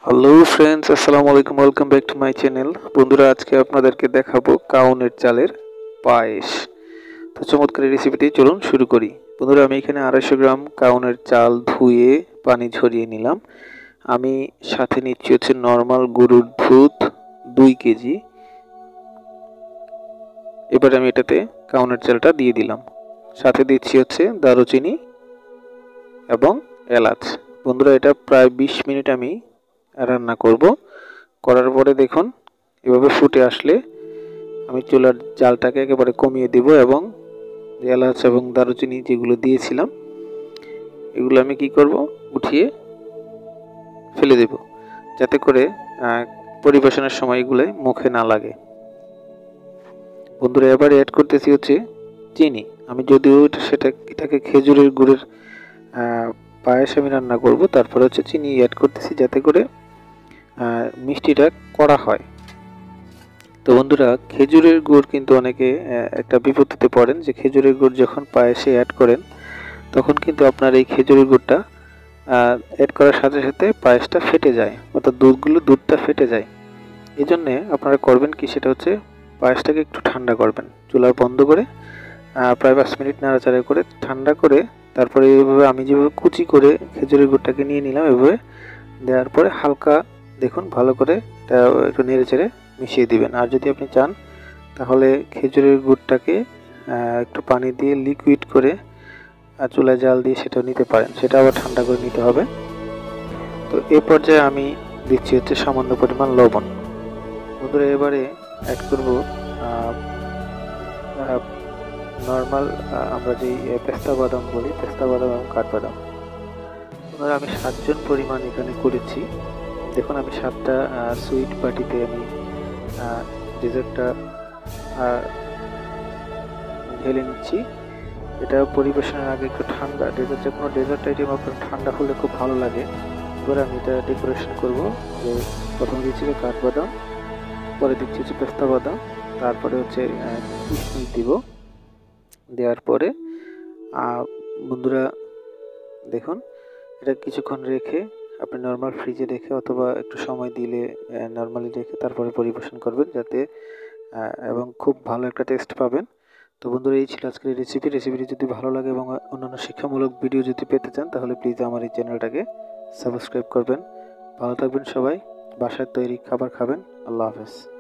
Hello friends, আসসালামু আলাইকুম। Welcome back to my channel. বন্ধুরা, আজকে আপনাদেরকে দেখাবো কাউনের চালের পায়েস। তো চমৎকার এই রেসিপিটি চলুন শুরু করি। বন্ধুরা, আমি এখানে 250 গ্রাম কাউনের চাল ধুয়ে পানি ঝরিয়ে নিলাম। আমি সাথে নিচ্ছি হচ্ছে নর্মাল গরুর দুধ 2 কেজি। এবার আমি এটাতে কাউনের চালটা দিয়ে দিলাম। সাথে দিচ্ছি হচ্ছে দারুচিনি এবং এলাচ। বন্ধুরা, এটা প্রায় 20 মিনিট আমি রান্না করব। করার পরে দেখুন এভাবে ফুটে আসলে আমি চুলার জালটাকে একেবারে কমিয়ে দিব এবং এলাচ এবং দারুচিনি যেগুলো দিয়েছিলাম এগুলো আমি কি করব, উঠিয়ে ফেলে দেব, যাতে করে পরিবেশনের সময় এগুলো মুখে না লাগে। বন্ধুরা, এবার অ্যাড করতেছি হচ্ছে চিনি। আমি যদিও এটাকে খেজুরের গুড়ের পায়েস আমি রান্না করব, তারপরে হচ্ছে চিনি অ্যাড করতেছি যাতে করে মিষ্টিটা কড়া হয়। তো বন্ধুরা, খেজুরের গুড় কিন্তু অনেকে একটা বিপত্তিতে পড়েন যে খেজুরের গুড় যখন পায়েসে অ্যাড করেন তখন কিন্তু আপনার এই খেজুরের গুড়টা অ্যাড করার সাথে সাথে পায়েসটা ফেটে যায়, অর্থাৎ দুধটা ফেটে যায়। এই জন্যে আপনারা করবেন কি, সেটা হচ্ছে পায়েসটাকে একটু ঠান্ডা করবেন, চুলা বন্ধ করে প্রায় 5 মিনিট নাড়াচাড়া করে ঠান্ডা করে তারপরে এইভাবে আমি যেভাবে কুচি করে খেজুরের গুড়টাকে নিয়ে নিলাম, এভাবে দেওয়ার পরে হালকা দেখুন ভালো করে এটা একটু নেড়ে চেড়ে মিশিয়ে দিবেন। আর যদি আপনি চান তাহলে খেজুরের গুড়টাকে একটু পানি দিয়ে লিকুইড করে চুলায় জাল দিয়ে সেটাও নিতে পারেন, সেটা আবার ঠান্ডা করে নিতে হবে। তো এই পর্যায়ে আমি দিচ্ছি হচ্ছে সামান্য পরিমাণ লবণ। বন্ধুরা, এবারে অ্যাড করব নর্মাল আমরা যেই পেস্তা বাদাম বলি, পেস্তা বাদাম এবং কাঠবাদাম। বন্ধুরা, আমি 7 জন পরিমাণ এখানে করেছি। দেখুন আমি 7টা সুইট বাটিতে আমি ডেজার্টটা ঢেলে নিচ্ছি। এটা পরিবেশনের আগে একটু ঠান্ডা, যে কোনো ডেজার্ট আইটেম আপনার ঠান্ডা হলে খুব ভালো লাগে। এবার আমি এটা ডেকোরেশন করব। যে প্রথমে দিচ্ছি কাঠবাদাম, পরে দিচ্ছি হচ্ছে পেস্তা বাদাম, তারপরে হচ্ছে কিশমিশ দিব। দেওয়ার পরে বন্ধুরা দেখুন এটা কিছুক্ষণ রেখে আপনি নর্মাল ফ্রিজে রেখে অথবা একটু সময় দিলে নর্মালি রেখে তারপরে পরিবেশন করবেন, যাতে এবং খুব ভালো একটা টেস্ট পাবেন। তো বন্ধুরা, এই ছিল আজকের রেসিপিটি যদি ভালো লাগে এবং অন্যান্য শিক্ষামূলক ভিডিও যদি পেতে চান তাহলে প্লিজ আমার এই চ্যানেলটাকে সাবস্ক্রাইব করবেন। ভালো থাকবেন সবাই, বাসায় তৈরি খাবার খাবেন। আল্লাহ হাফেজ।